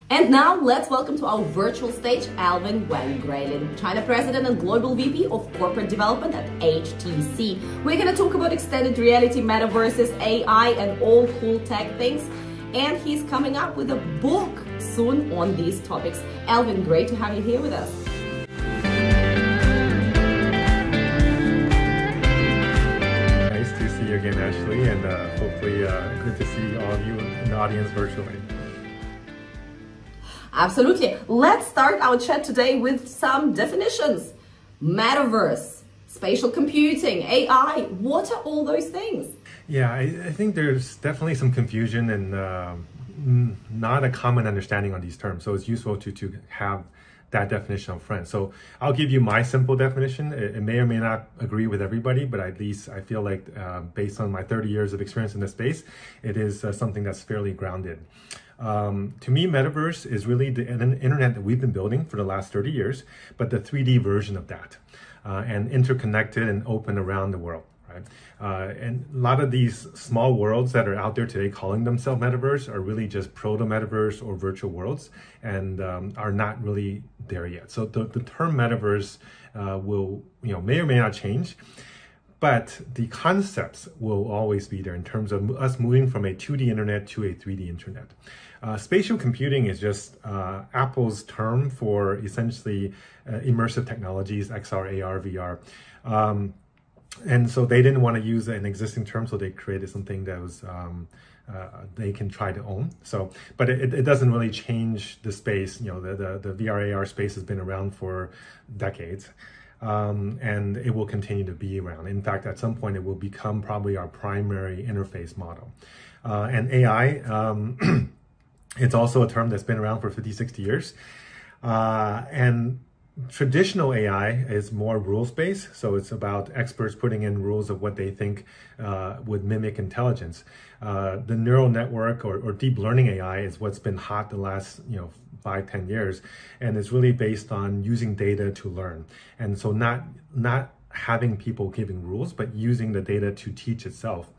And now let's welcome to our virtual stage Alvin Wang Graylin, China President and Global VP of Corporate Development at HTC. We're going to talk about extended reality, metaverses, AI, and all cool tech things. And he's coming up with a book soon on these topics. Alvin, great to have you here with us. Nice to see you again, Ashley, and hopefully good to see all of you in the audience virtually. Absolutely. Let's start our chat today with some definitions. Metaverse, spatial computing, AI, what are all those things? Yeah, I think there's definitely some confusion and not a common understanding on these terms. So it's useful to have that definition up front. So I'll give you my simple definition. It may or may not agree with everybody, but at least I feel like based on my 30 years of experience in this space, it is something that's fairly grounded. To me, Metaverse is really the internet that we've been building for the last 30 years, but the 3D version of that, and interconnected and open around the world, right? And a lot of these small worlds that are out there today calling themselves Metaverse are really just proto-Metaverse or virtual worlds, and are not really there yet. So the term Metaverse will, may or may not change, but the concepts will always be there in terms of us moving from a 2D internet to a 3D internet. Spatial computing is just Apple's term for essentially immersive technologies, XR, AR, VR. And so they didn't want to use an existing term, so they created something that was they can try to own. So, but it doesn't really change the space. The VR, AR space has been around for decades. And it will continue to be around. In fact, at some point, it will become probably our primary interface model. And AI, it's also a term that's been around for 50, 60 years. And traditional AI is more rules-based. So it's about experts putting in rules of what they think would mimic intelligence. The neural network or deep learning AI is what's been hot the last, 5-10 years, and it's really based on using data to learn. And so not having people giving rules, but using the data to teach itself.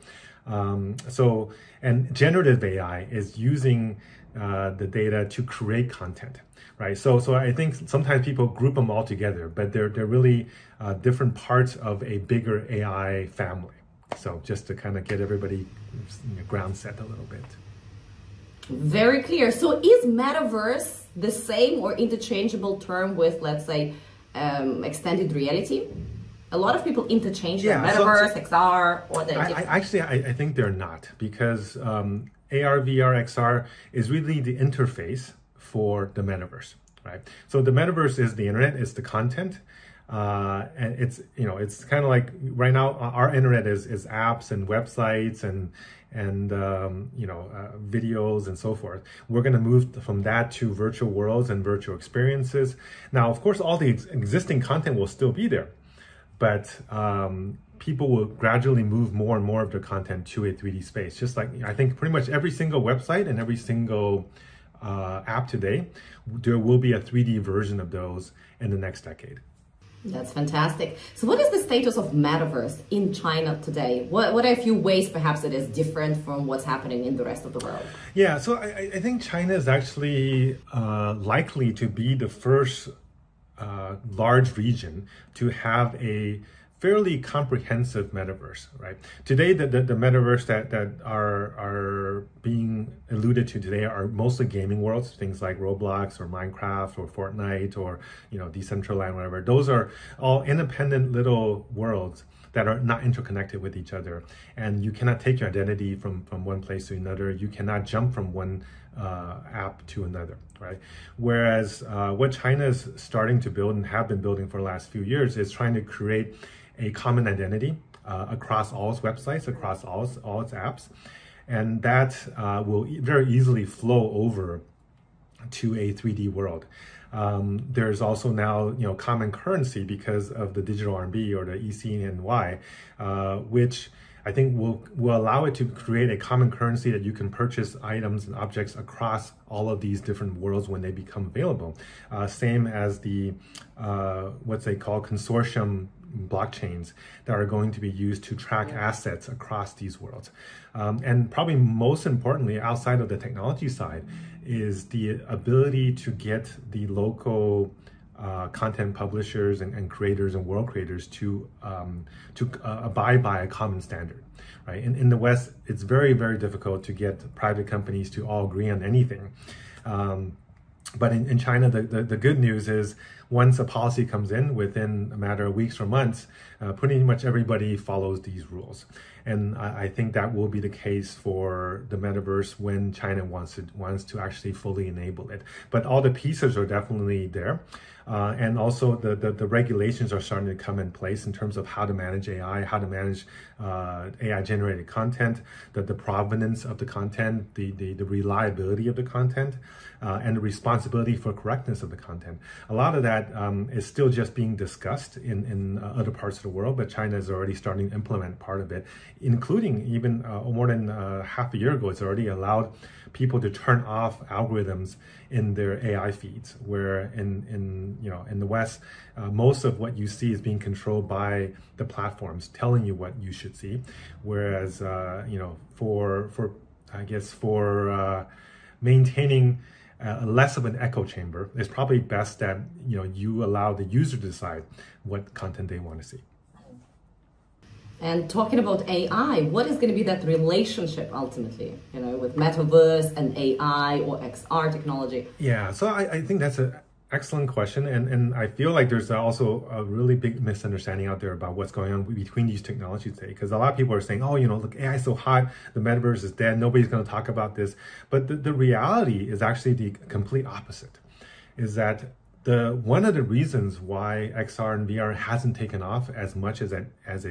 And generative AI is using the data to create content, right? So I think sometimes people group them all together, but they're really different parts of a bigger AI family. So just to kind of get everybody ground set a little bit. Very clear. So is Metaverse the same or interchangeable term with, let's say, extended reality? A lot of people interchange Metaverse, XR, or they're different. I think they're not, because AR, VR, XR is really the interface for the Metaverse, right? So the Metaverse is the internet, it's the content. And it's kind of like right now our internet is apps and websites and videos and so forth. We're going to move from that to virtual worlds and virtual experiences. Now, of course, all the existing content will still be there, but people will gradually move more and more of their content to a 3D space. Just like I think pretty much every single website and every single app today, there will be a 3D version of those in the next decade. That's fantastic. So what is the status of Metaverse in China today? What are a few ways perhaps it is different from what's happening in the rest of the world? Yeah, so I think China is actually likely to be the first large region to have a fairly comprehensive metaverse, right? Today, the metaverse that are being alluded to today are mostly gaming worlds, things like Roblox or Minecraft or Fortnite or Decentraland, whatever. Those are all independent little worlds that are not interconnected with each other, and you cannot take your identity from one place to another. You cannot jump from one app to another, right? Whereas what China is starting to build and have been building for the last few years is trying to create a common identity across all its websites, across all its apps, and that will very easily flow over to a 3D world. There's also now common currency because of the digital RMB or the ECNY, which I think will allow it to create a common currency that you can purchase items and objects across all of these different worlds when they become available. Same as the what they call consortium blockchains that are going to be used to track assets across these worlds. And probably most importantly, outside of the technology side, is the ability to get the local content publishers and creators and world creators to abide by a common standard, right? In the West, it's very, very difficult to get private companies to all agree on anything. But in China, the good news is once a policy comes in, within a matter of weeks or months, pretty much everybody follows these rules. And I think that will be the case for the metaverse when China wants to actually fully enable it. But all the pieces are definitely there. And also the regulations are starting to come in place in terms of how to manage AI, how to manage AI generated content, the provenance of the content, the reliability of the content, and the responsibility for correctness of the content. A lot of that is still just being discussed in other parts of the world, but China is already starting to implement part of it, including even more than half a year ago, it's already allowed people to turn off algorithms in their AI feeds, where in the West, most of what you see is being controlled by the platforms telling you what you should see, whereas for maintaining less of an echo chamber, it's probably best that you allow the user to decide what content they want to see. And talking about AI, what is going to be that relationship ultimately, with Metaverse and AI or XR technology? Yeah, so I think that's an excellent question. And I feel like there's also a really big misunderstanding out there about what's going on between these technologies today. Because a lot of people are saying, look, AI is so hot, the Metaverse is dead, nobody's going to talk about this. But the reality is actually the complete opposite, is that one of the reasons why XR and VR hasn't taken off as much as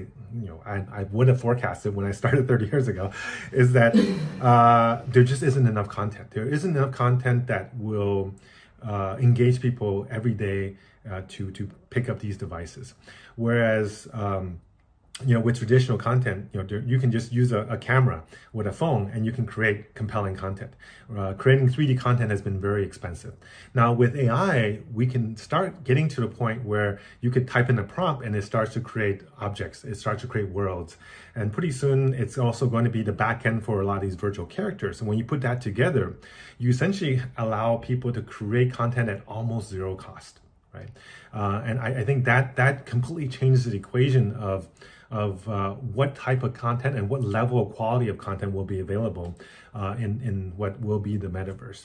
I would have forecasted when I started 30 years ago, is that there just isn't enough content. There isn't enough content that will engage people every day to pick up these devices. Whereas with traditional content, you can just use a camera with a phone and you can create compelling content. Creating 3D content has been very expensive. Now with AI, we can start getting to the point where you could type in a prompt and it starts to create objects. It starts to create worlds. And pretty soon, it's also going to be the back end for a lot of these virtual characters. And when you put that together, you essentially allow people to create content at almost zero cost, right? And I think that completely changes the equation of what type of content and what level of quality of content will be available in what will be the metaverse.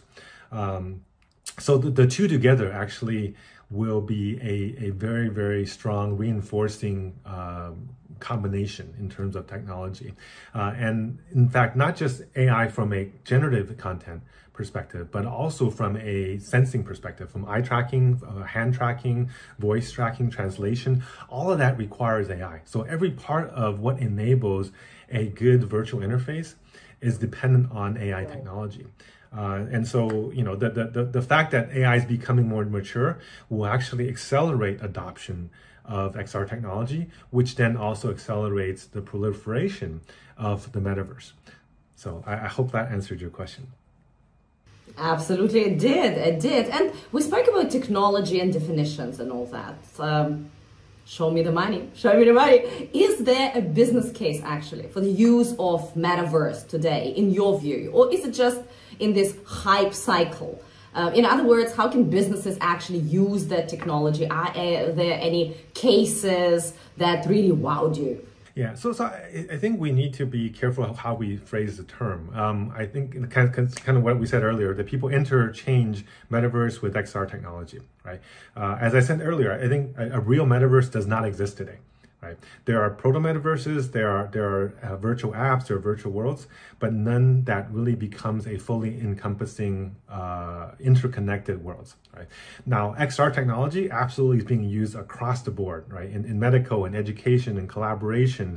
So the two together actually will be a very, very strong reinforcing combination in terms of technology. And in fact, not just AI from a generative content perspective, but also from a sensing perspective, from eye tracking, hand tracking, voice tracking, translation, all of that requires AI. So every part of what enables a good virtual interface is dependent on AI technology. And so, the fact that AI is becoming more mature will actually accelerate adoption of XR technology, which then also accelerates the proliferation of the metaverse. So I hope that answered your question. Absolutely, it did. And we spoke about technology and definitions and all that. Show me the money. Is there a business case actually for the use of Metaverse today, in your view? Or is it just in this hype cycle? In other words, how can businesses actually use that technology? Are there any cases that really wowed you? Yeah, so I think we need to be careful of how we phrase the term. I think kind of what we said earlier, that people interchange metaverse with XR technology, right? As I said earlier, I think a real metaverse does not exist today. Right. There are proto-metaverses, there are virtual apps, there are virtual worlds, but none that really becomes a fully encompassing, interconnected worlds. Right. Now, XR technology absolutely is being used across the board, right? In medical, in education, in collaboration,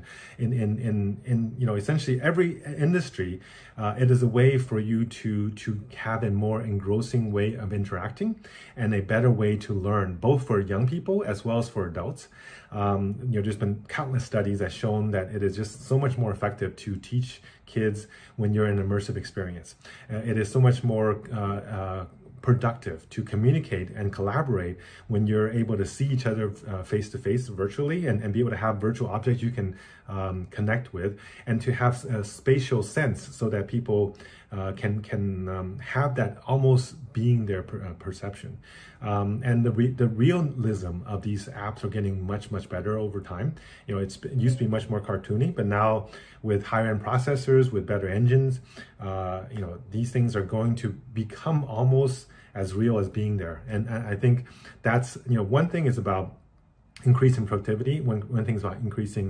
in essentially every industry. It is a way for you to have a more engrossing way of interacting and a better way to learn, both for young people as well as for adults. There's there's been countless studies that shown that it is just so much more effective to teach kids when you're in an immersive experience. It is so much more productive to communicate and collaborate when you're able to see each other face to face virtually, and be able to have virtual objects you can connect with, and to have a spatial sense so that people can have that almost being their perception. And the realism of these apps are getting much better over time. It used to be much more cartoony, but now with higher end processors, with better engines, these things are going to become almost as real as being there. And I think that's, one thing is about increasing productivity, one thing is about increasing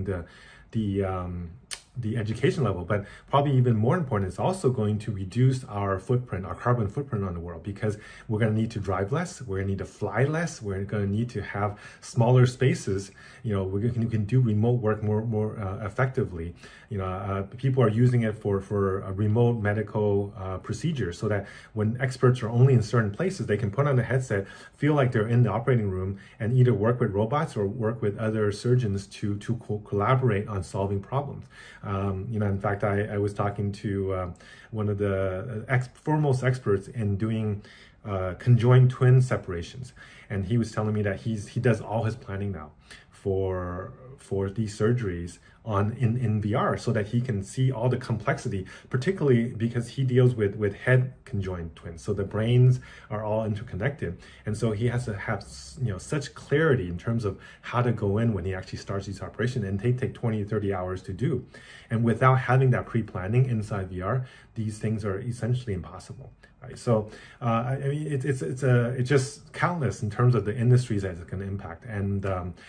the education level, but probably even more important, it's also going to reduce our footprint, our carbon footprint on the world, because we're going to need to drive less, we're going to need to fly less, we're going to need to have smaller spaces. We can do remote work more effectively. People are using it for a remote medical procedures, so that when experts are only in certain places, they can put on a headset, feel like they're in the operating room, and either work with robots or work with other surgeons to collaborate on solving problems. In fact, I was talking to one of the foremost experts in doing conjoined twin separations, and he was telling me that he does all his planning now for these surgeries in VR, so that he can see all the complexity, particularly because he deals with head conjoined twins, so the brains are all interconnected, and so he has to have such clarity in terms of how to go in when he actually starts these operations, and they take 20-30 hours to do, and without having that pre-planning inside VR, these things are essentially impossible. Right? So I mean, it's just countless in terms of the industries that it's going to impact, and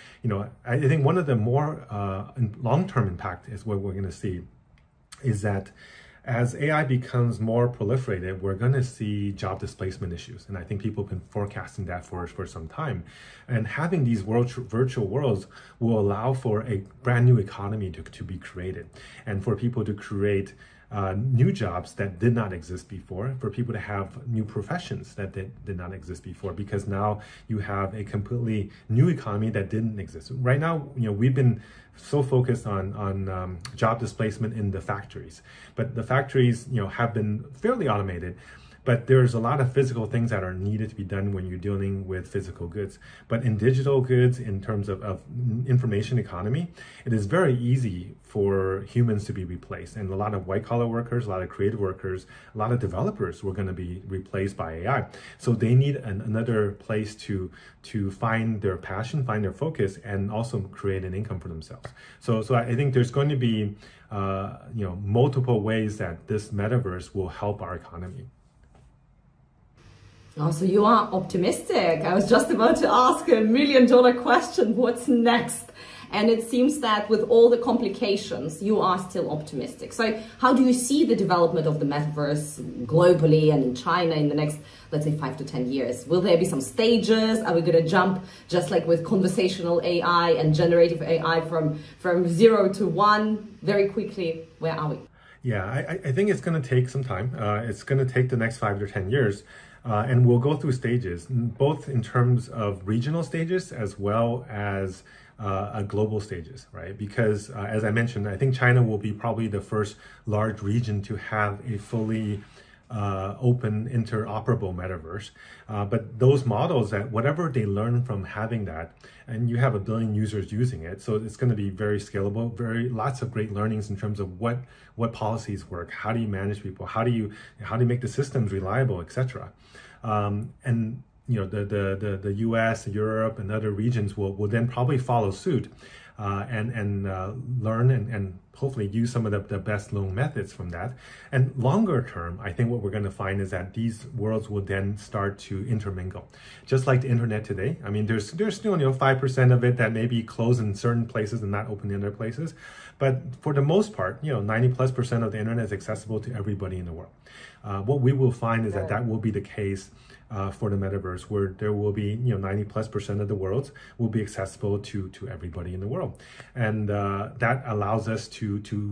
I think one of the more long-term impact is what we're going to see is that as AI becomes more proliferated, we're going to see job displacement issues, and I think people have been forecasting that for some time. And having these virtual worlds will allow for a brand new economy to be created, and for people to create new jobs that did not exist before, for people to have new professions that did not exist before, because now you have a completely new economy that didn't exist. Right now, we've been so focused on job displacement in the factories, but the factories, have been fairly automated. But there's a lot of physical things that are needed to be done when you're dealing with physical goods. But in digital goods, in terms of information economy, it is very easy for humans to be replaced. And a lot of white-collar workers, a lot of creative workers, a lot of developers were going to be replaced by AI. So they need another place to find their passion, find their focus, and also create an income for themselves. So I think there's going to be multiple ways that this metaverse will help our economy. Oh, so you are optimistic. I was just about to ask $1 million question, what's next? And it seems that with all the complications, you are still optimistic. So how do you see the development of the metaverse globally and in China in the next, let's say, 5 to 10 years? Will there be some stages? Are we going to jump, just like with conversational AI and generative AI, from 0 to 1 very quickly? Where are we? Yeah, I think it's going to take some time. It's going to take the next 5 to 10 years. And we'll go through stages, both in terms of regional stages as well as global stages, right? Because as I mentioned, I think China will be probably the first large region to have a fully open, interoperable metaverse. But those models, that whatever they learn from having that, and you have 1 billion users using it, so it's going to be very scalable, lots of great learnings in terms of what policies work, how do you manage people, how do you make the systems reliable, etc. And the US, Europe, and other regions will then probably follow suit and learn and hopefully use some of the best known methods from that. And longer term, I think what we're going to find is that these worlds will then start to intermingle, just like the internet today. I mean, there's still 5% of it that may be closed in certain places and not open in other places, but for the most part, 90+% of the internet is accessible to everybody in the world. What we will find is that will be the case for the metaverse, where there will be 90+% of the worlds will be accessible to everybody in the world, and that allows us to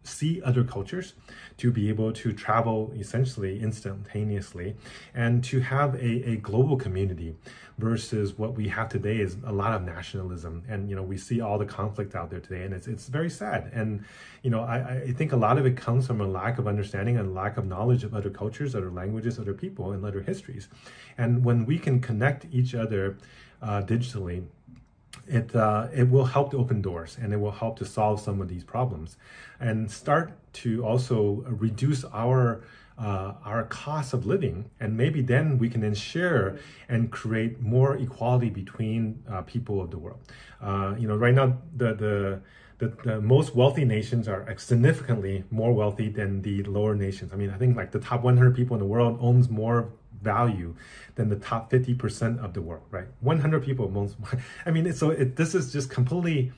see other cultures, to be able to travel essentially instantaneously, and to have a global community versus what we have today is a lot of nationalism. And, we see all the conflict out there today, and it's very sad. And, I think a lot of it comes from a lack of understanding and lack of knowledge of other cultures, other languages, other people, and other histories. And when we can connect each other digitally, it will help to open doors, and it will help to solve some of these problems and start to also reduce our cost of living. And maybe then we can then share and create more equality between people of the world. Right now, the most wealthy nations are significantly more wealthy than the lower nations. I mean, I think like the top 100 people in the world owns more value than the top 50% of the world, right? 100 people owns. I mean, this is just completely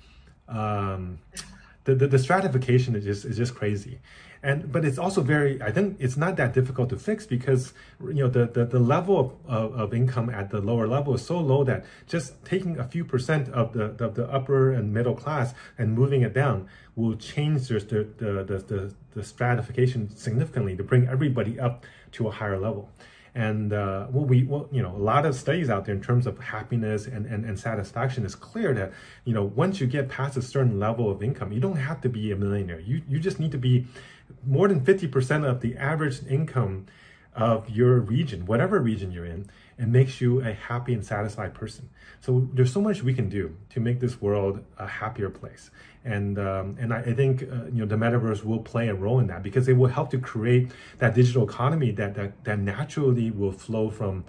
the stratification is just crazy. But it's also I think it's not that difficult to fix, because the level of income at the lower level is so low that just taking a few percent of the upper and middle class and moving it down will change the stratification significantly to bring everybody up to a higher level. And a lot of studies out there in terms of happiness and satisfaction is clear that, once you get past a certain level of income, you don't have to be a millionaire. You just need to be more than 50% of the average income of your region, whatever region you're in. It makes you a happy and satisfied person. So there's so much we can do to make this world a happier place. And I think the metaverse will play a role in that, because it will help to create that digital economy that naturally will flow from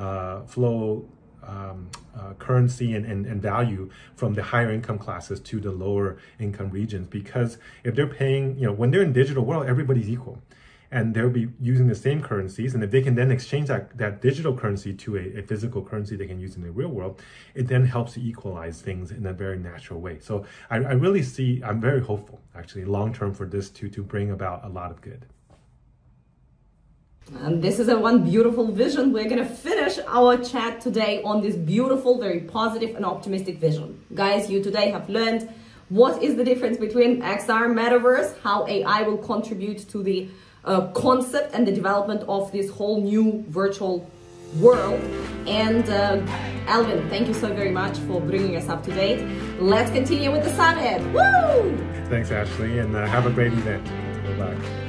currency and value from the higher income classes to the lower income regions. Because if they're paying, when they're in digital world, everybody's equal. And they'll be using the same currencies. And if they can then exchange that digital currency to a physical currency they can use in the real world, it then helps to equalize things in a very natural way. So I really I'm very hopeful, actually, long-term for this to bring about a lot of good. And this is one beautiful vision. We're going to finish our chat today on this beautiful, very positive and optimistic vision. Guys, you today have learned what is the difference between XR Metaverse, how AI will contribute to the concept and the development of this whole new virtual world. And Alvin, thank you so very much for bringing us up to date. Let's continue with the summit. Woo! Thanks, Ashley, and have a great event. Bye.